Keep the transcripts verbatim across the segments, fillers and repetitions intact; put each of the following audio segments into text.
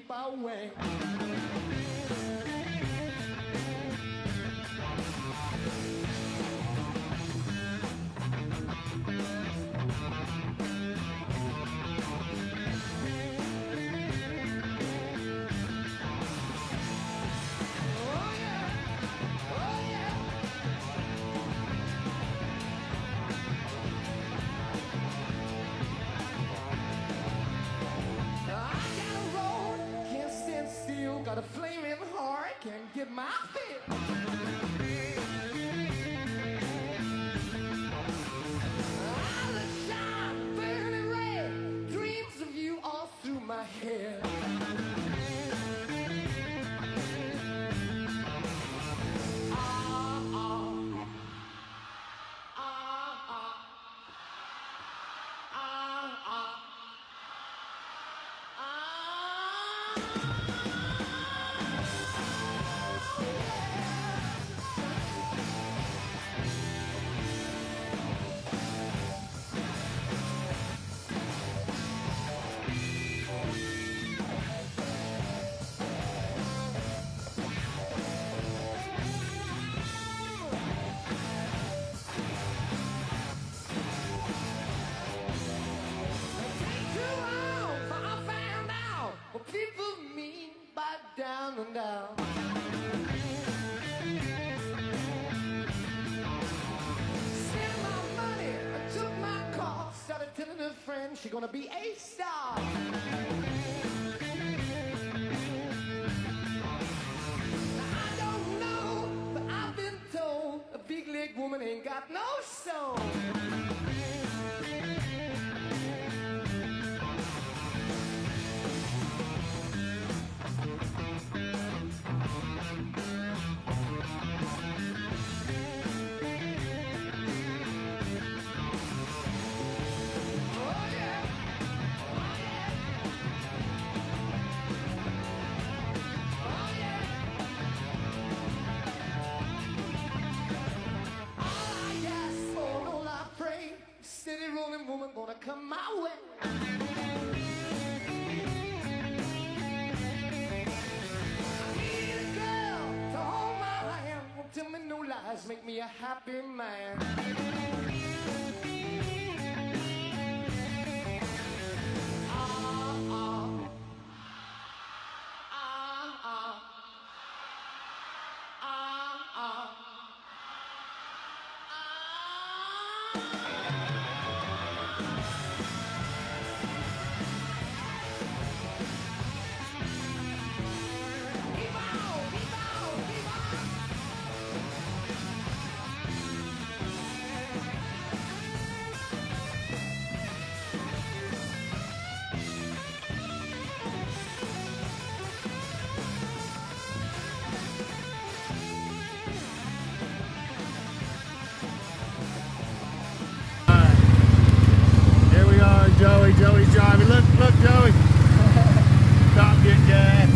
keep away. Got a flaming heart, can't get my fill. I look shine, burning red, dreams of you all through my head. Ah, ah, ah, ah, ah, ah. Down and down. Spent my money, I took my car, started telling her friends she's gonna be a star. Now, I don't know, but I've been told a big leg woman ain't got no soul. Steady rolling woman gonna come my way. I need a girl to hold my hand, won't tell me no lies, make me a happy man. Ah, ah, ah, ah, ah, ah. Joey, Joey's driving. Look, look, Joey. Stop getting gas.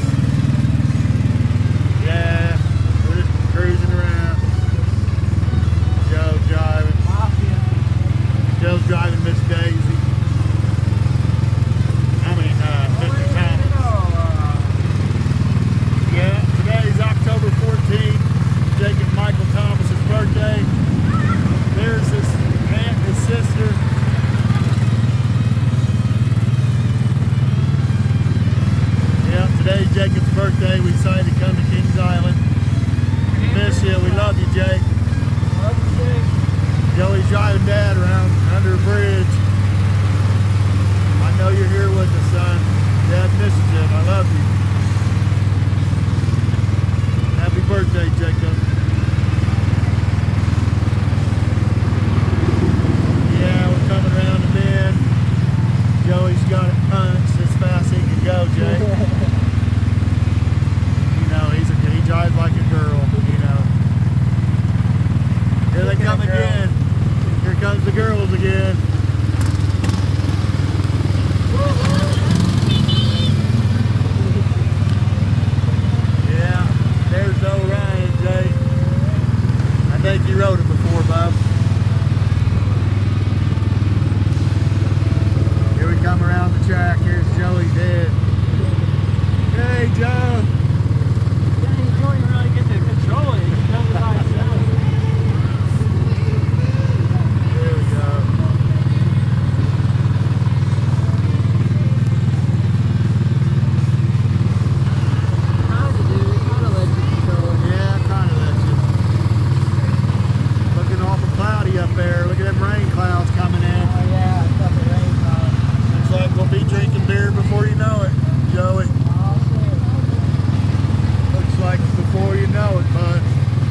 Yeah, we're just cruising around. Joe's driving. Joe's driving Miss Daisy. I mean, uh, Mister Thomas. Yeah, today's October fourteenth. Jacob Michael Thomas's birthday. There's his aunt and his sister. Today's Jacob's birthday. We decided to come to Kings Island. We miss you. We love you, Jake. Love you, Jake. Joey's driving Dad around under a bridge. I know you're here with us, son. Dad misses you. I love you. Happy birthday, Jacob. Yeah, we're coming around the bend. Joey's got it punched as fast as he can go, Jake. You know, he's a, he drives like a girl, you know. Here they come again. Here comes the girls again. Yeah, there's old Ryan, Jay. know it, bud.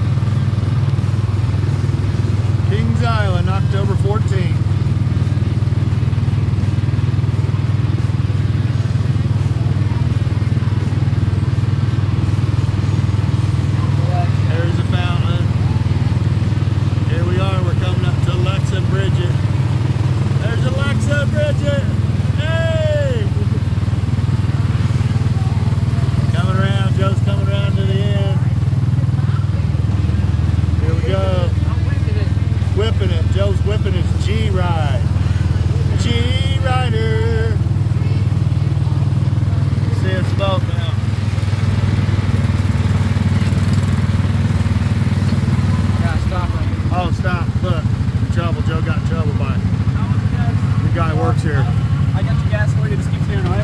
Kings Island, October fourteenth. There's a fountain. Here we are, we're coming up to Alexa and Bridget. There's Alexa and Bridget. Hey! Coming around, Joe's coming around to the end. Here we go. Whipping it. Joe's whipping his G-Ride. G-Rider. See it smoke now. Yeah, stop him. Oh, stop. Look. In trouble. Joe got in trouble by the guy who works here. I got the gas for you. Just keep steering away.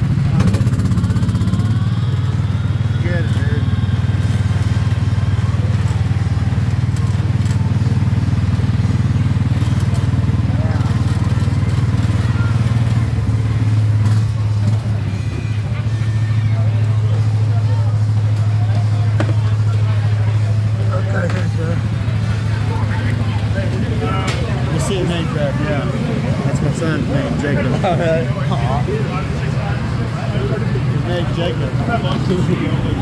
Get it, dude. Okay, thanks, sir. You see a name tag, yeah. That's my son's name, Jacob. His name's Jacob.